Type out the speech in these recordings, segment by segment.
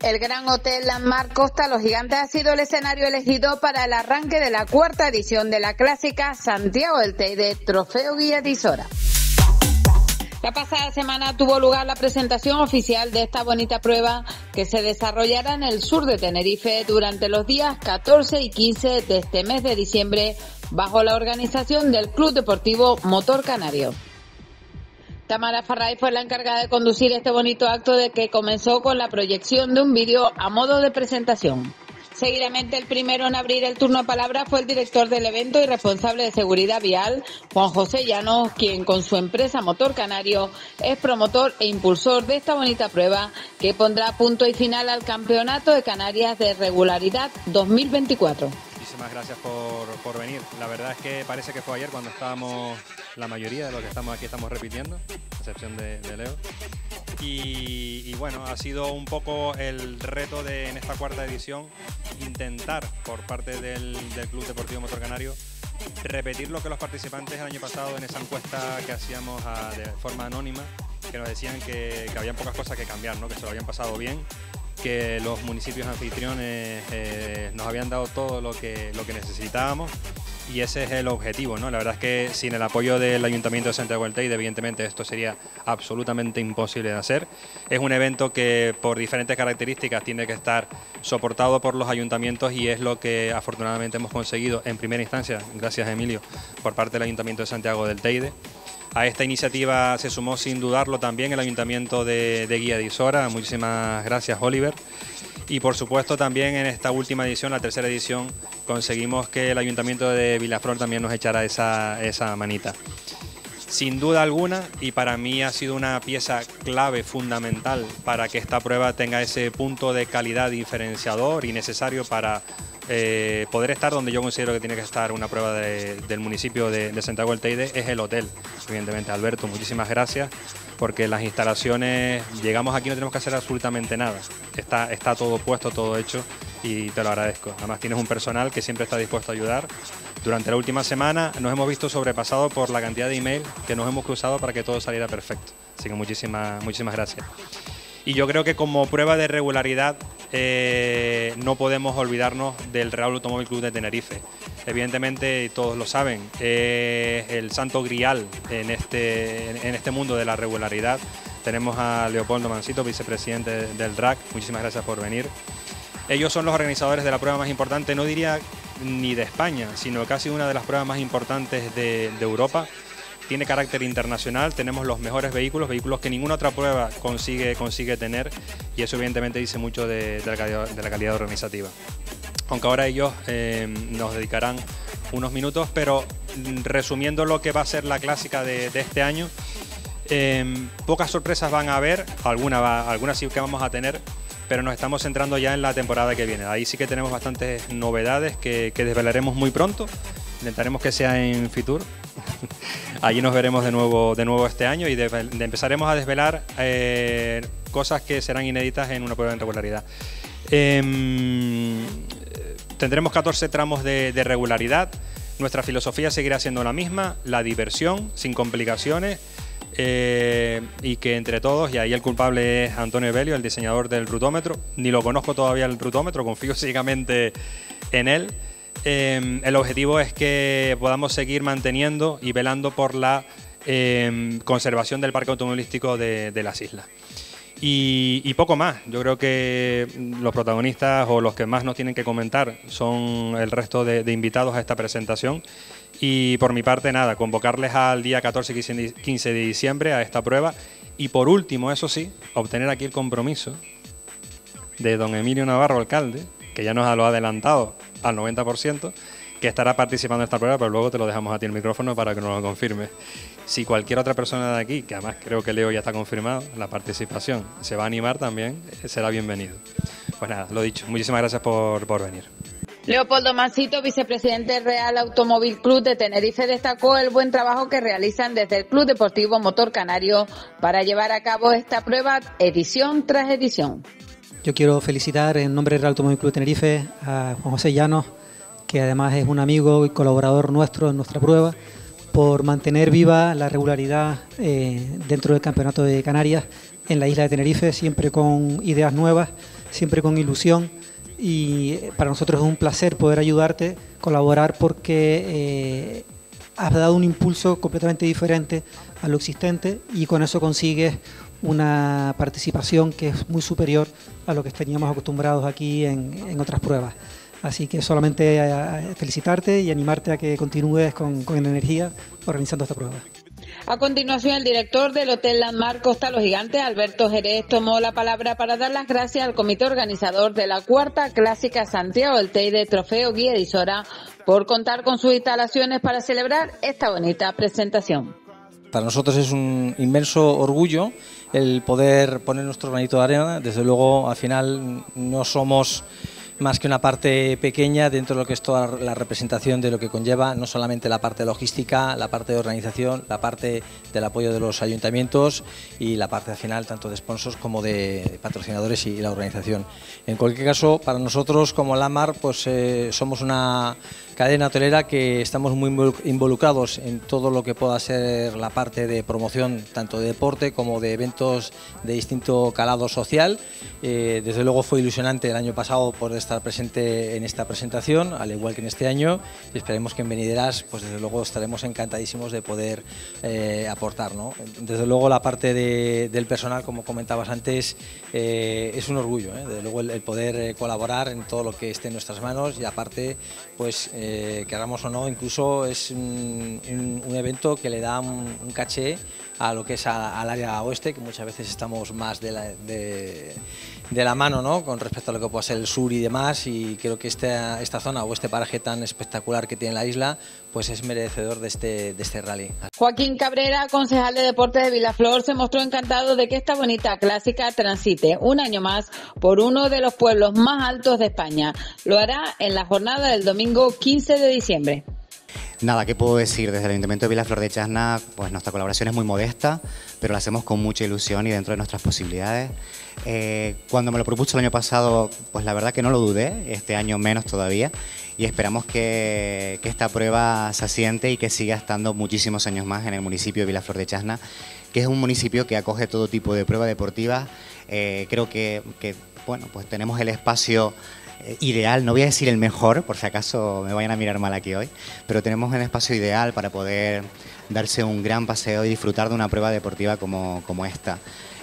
El Gran Hotel Landmark Costa Los Gigantes ha sido el escenario elegido para el arranque de la cuarta edición de la clásica Santiago del Teide Trofeo Guía de Isora. La pasada semana tuvo lugar la presentación oficial de esta bonita prueba que se desarrollará en el sur de Tenerife durante los días 14 y 15 de este mes de diciembre bajo la organización del Club Deportivo Motor Canario. Tamara Farray fue la encargada de conducir este bonito acto de que comenzó con la proyección de un vídeo a modo de presentación. Seguidamente, el primero en abrir el turno a palabra fue el director del evento y responsable de seguridad vial, Juan José Llanos, quien con su empresa Motor Canario es promotor e impulsor de esta bonita prueba que pondrá punto y final al Campeonato de Canarias de Regularidad 2024. Muchísimas gracias por venir. La verdad es que parece que fue ayer cuando estábamos, la mayoría de los que estamos aquí estamos repitiendo, a excepción de Leo. Y bueno, ha sido un poco el reto en esta cuarta edición intentar por parte del Club Deportivo Motor Canario repetir lo que los participantes el año pasado en esa encuesta que hacíamos de forma anónima, que nos decían que habían pocas cosas que cambiar, ¿no? Que se lo habían pasado bien, que los municipios anfitriones nos habían dado todo lo que necesitábamos, y ese es el objetivo, ¿no? La verdad es que sin el apoyo del Ayuntamiento de Santiago del Teide, evidentemente esto sería absolutamente imposible de hacer. Es un evento que por diferentes características tiene que estar soportado por los ayuntamientos, y es lo que afortunadamente hemos conseguido en primera instancia, gracias a Emilio, por parte del Ayuntamiento de Santiago del Teide. A esta iniciativa se sumó sin dudarlo también el Ayuntamiento de Guía de Isora. Muchísimas gracias, Oliver. Y por supuesto también en esta última edición, la tercera edición, conseguimos que el Ayuntamiento de Vilaflor también nos echara esa manita. Sin duda alguna, y para mí ha sido una pieza clave, fundamental, para que esta prueba tenga ese punto de calidad diferenciador y necesario para poder estar donde yo considero que tiene que estar una prueba del municipio de Santiago del Teide, es el hotel. Evidentemente, Alberto, muchísimas gracias, porque las instalaciones, llegamos aquí, no tenemos que hacer absolutamente nada. Está todo puesto, todo hecho, y te lo agradezco. Además tienes un personal que siempre está dispuesto a ayudar. Durante la última semana nos hemos visto sobrepasados por la cantidad de email que nos hemos cruzado para que todo saliera perfecto. Así que muchísimas gracias. Y yo creo que como prueba de regularidad no podemos olvidarnos del Real Automóvil Club de Tenerife. Evidentemente, todos lo saben, el santo grial en este mundo de la regularidad. Tenemos a Leopoldo Mansito, vicepresidente del RAC. Muchísimas gracias por venir. Ellos son los organizadores de la prueba más importante, no diría ni de España, sino casi una de las pruebas más importantes de Europa. Tiene carácter internacional, tenemos los mejores vehículos que ninguna otra prueba consigue tener, y eso evidentemente dice mucho de la calidad organizativa. Aunque ahora ellos nos dedicarán unos minutos, pero resumiendo lo que va a ser la clásica de este año, pocas sorpresas van a haber, algunas sí que vamos a tener, pero nos estamos centrando ya en la temporada que viene. Ahí sí que tenemos bastantes novedades que desvelaremos muy pronto. Intentaremos que sea en Fitur. Allí nos veremos de nuevo este año, y empezaremos a desvelar cosas que serán inéditas en una prueba en regularidad. Tendremos 14 tramos de regularidad. Nuestra filosofía seguirá siendo la misma: la diversión, sin complicaciones, y que entre todos, y ahí el culpable es Antonio Belio, el diseñador del rutómetro. Ni lo conozco todavía el rutómetro, confío ciegamente en él. El objetivo es que podamos seguir manteniendo y velando por la conservación del parque automovilístico de las islas. Y poco más. Yo creo que los protagonistas, o los que más nos tienen que comentar, son el resto de invitados a esta presentación. Y por mi parte, nada, convocarles al día 14 y 15 de diciembre a esta prueba. Y por último, eso sí, obtener aquí el compromiso de don Emilio Navarro, alcalde, que ya nos lo ha adelantado al 90%, que estará participando en esta prueba, pero luego te lo dejamos a ti el micrófono para que nos lo confirme. Si cualquier otra persona de aquí, que además creo que Leo ya está confirmado, la participación se va a animar también, será bienvenido. Pues nada, lo dicho, muchísimas gracias por venir. Leopoldo Mansito, vicepresidente del Real Automóvil Club de Tenerife, destacó el buen trabajo que realizan desde el Club Deportivo Motor Canario para llevar a cabo esta prueba edición tras edición. Yo quiero felicitar en nombre del Real Automóvil Club de Tenerife a Juan José Llanos, que además es un amigo y colaborador nuestro en nuestra prueba, por mantener viva la regularidad dentro del Campeonato de Canarias en la isla de Tenerife, siempre con ideas nuevas, siempre con ilusión, y para nosotros es un placer poder ayudarte, colaborar, porque has dado un impulso completamente diferente a lo existente y con eso consigues una participación que es muy superior a lo que teníamos acostumbrados aquí en otras pruebas. Así que solamente felicitarte y animarte a que continúes con energía organizando esta prueba. A continuación, el director del Hotel Landmark Costa Los Gigantes, Alberto Jerez, tomó la palabra para dar las gracias al comité organizador de la cuarta clásica Santiago del Teide Trofeo Guía de Isora por contar con sus instalaciones para celebrar esta bonita presentación. Para nosotros es un inmenso orgullo el poder poner nuestro granito de arena. Desde luego, al final no somos más que una parte pequeña dentro de lo que es toda la representación de lo que conlleva, no solamente la parte logística, la parte de organización, la parte del apoyo de los ayuntamientos y la parte al final tanto de sponsors como de patrocinadores y la organización. En cualquier caso, para nosotros como Landmark, pues somos una cadena hotelera que estamos muy involucrados en todo lo que pueda ser la parte de promoción tanto de deporte como de eventos de distinto calado social. Desde luego fue ilusionante el año pasado por estar presente en esta presentación, al igual que en este año, y esperemos que en venideras pues desde luego estaremos encantadísimos de poder aportar, ¿no? Desde luego la parte del personal, como comentabas antes, es un orgullo, desde luego el poder colaborar en todo lo que esté en nuestras manos, y aparte pues queramos o no, incluso es un evento que le da un caché a lo que es al área oeste, que muchas veces estamos más de la mano, ¿no?, con respecto a lo que pueda ser el sur y demás, y creo que esta zona o este paraje tan espectacular que tiene la isla pues es merecedor de este rally. Joaquín Cabrera, concejal de Deportes de Vilaflor, se mostró encantado de que esta bonita clásica transite un año más por uno de los pueblos más altos de España. Lo hará en la jornada del domingo 15 de diciembre. Nada, ¿qué puedo decir? Desde el Ayuntamiento de Vilaflor de Chasna, pues nuestra colaboración es muy modesta, pero la hacemos con mucha ilusión y dentro de nuestras posibilidades. Cuando me lo propuso el año pasado, pues la verdad que no lo dudé, este año menos todavía, y esperamos que esta prueba se asiente y que siga estando muchísimos años más en el municipio de Vilaflor de Chasna, que es un municipio que acoge todo tipo de pruebas deportivas. Creo que bueno, pues tenemos el espacio ideal, no voy a decir el mejor, por si acaso me vayan a mirar mal aquí hoy, pero tenemos un espacio ideal para poder darse un gran paseo y disfrutar de una prueba deportiva como esta.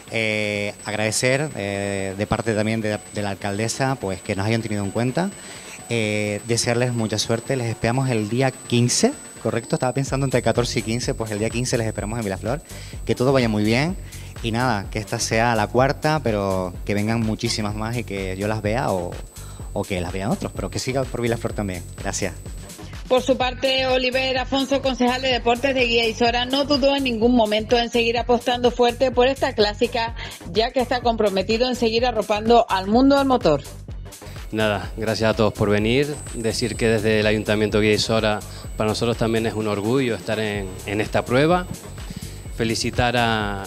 Agradecer de parte también de la alcaldesa pues que nos hayan tenido en cuenta, desearles mucha suerte, les esperamos el día 15, ¿correcto? Estaba pensando entre 14 y 15, pues el día 15 les esperamos en Vilaflor, que todo vaya muy bien. Y nada, que esta sea la cuarta, pero que vengan muchísimas más y que yo las vea o que las vean otros, pero que siga por Vilaflor también. Gracias. Por su parte, Oliver Afonso, concejal de Deportes de Guía Isora, no dudó en ningún momento en seguir apostando fuerte por esta clásica, ya que está comprometido en seguir arropando al mundo del motor. Nada, gracias a todos por venir. Decir que desde el Ayuntamiento de Guía Isora para nosotros también es un orgullo estar en esta prueba. Felicitar a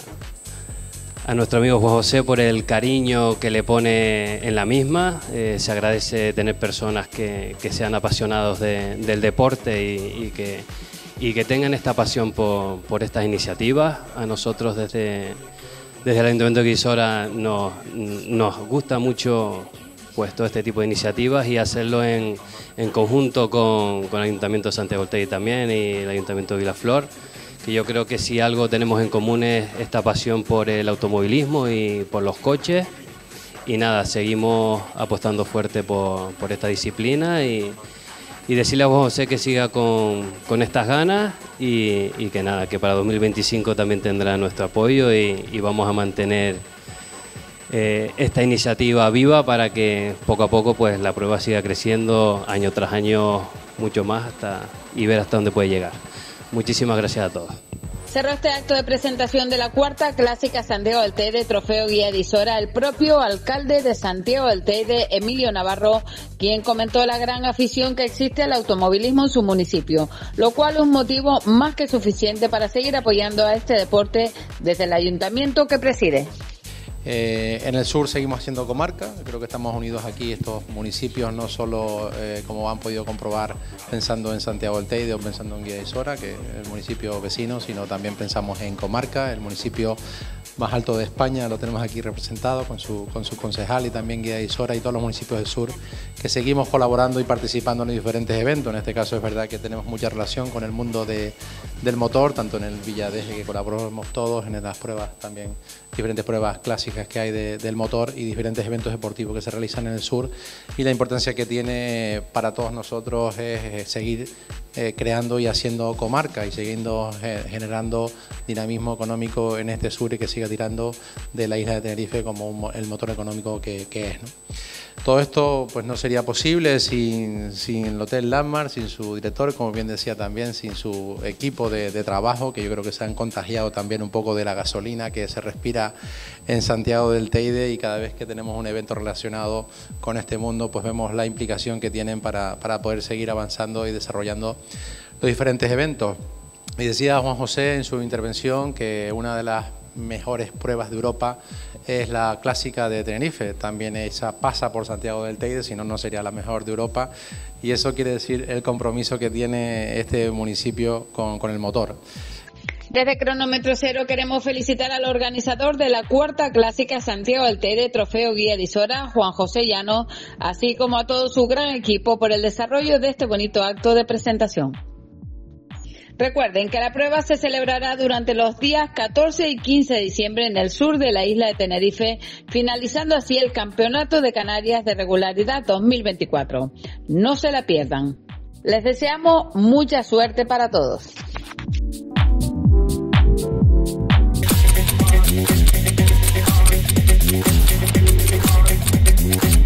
nuestro amigo Juan José por el cariño que le pone en la misma. Se agradece tener personas que sean apasionados del deporte y que tengan esta pasión por estas iniciativas. A nosotros desde el Ayuntamiento de Guía Isora nos gusta mucho pues todo este tipo de iniciativas y hacerlo en conjunto con el Ayuntamiento de Santiago del Teide también y el Ayuntamiento de Vilaflor, que yo creo que si algo tenemos en común es esta pasión por el automovilismo y por los coches. Y nada, seguimos apostando fuerte por esta disciplina y decirle a Juan José que siga con estas ganas y que nada, que para 2025 también tendrá nuestro apoyo y vamos a mantener esta iniciativa viva para que poco a poco pues la prueba siga creciendo año tras año mucho más y ver hasta dónde puede llegar. Muchísimas gracias a todos. Cerró este acto de presentación de la cuarta clásica Santiago del Teide Trofeo Guía de Isora el propio alcalde de Santiago del Teide, Emilio Navarro, quien comentó la gran afición que existe al automovilismo en su municipio, lo cual es un motivo más que suficiente para seguir apoyando a este deporte desde el ayuntamiento que preside. En el sur seguimos haciendo comarca, creo que estamos unidos aquí estos municipios, no solo como han podido comprobar pensando en Santiago del Teide o pensando en Guía de Isora, que es el municipio vecino, sino también pensamos en comarca, el municipio más alto de España, lo tenemos aquí representado con su concejal y también Guía de Isora y todos los municipios del sur que seguimos colaborando y participando en diferentes eventos. En este caso es verdad que tenemos mucha relación con el mundo del motor, tanto en el Villadeje que colaboramos todos, en las pruebas también, diferentes pruebas clásicas que hay del motor y diferentes eventos deportivos que se realizan en el sur, y la importancia que tiene para todos nosotros es seguir creando y haciendo comarca y siguiendo generando dinamismo económico en este sur y que siga tirando de la isla de Tenerife como el motor económico que es, ¿no? Todo esto pues no sería posible sin el Hotel Landmark, sin su director, como bien decía también, sin su equipo de trabajo, que yo creo que se han contagiado también un poco de la gasolina que se respira en Santiago del Teide, y cada vez que tenemos un evento relacionado con este mundo pues vemos la implicación que tienen para poder seguir avanzando y desarrollando los diferentes eventos. Y decía Juan José en su intervención que una de las mejores pruebas de Europa es la clásica de Tenerife, también esa pasa por Santiago del Teide, si no, no sería la mejor de Europa, y eso quiere decir el compromiso que tiene este municipio con el motor. Desde Cronómetro Cero queremos felicitar al organizador de la cuarta clásica Santiago del Teide Trofeo Guía de Isora, Juan José Llano, así como a todo su gran equipo por el desarrollo de este bonito acto de presentación. Recuerden que la prueba se celebrará durante los días 14 y 15 de diciembre en el sur de la isla de Tenerife, finalizando así el Campeonato de Canarias de Regularidad 2024. No se la pierdan. Les deseamos mucha suerte para todos.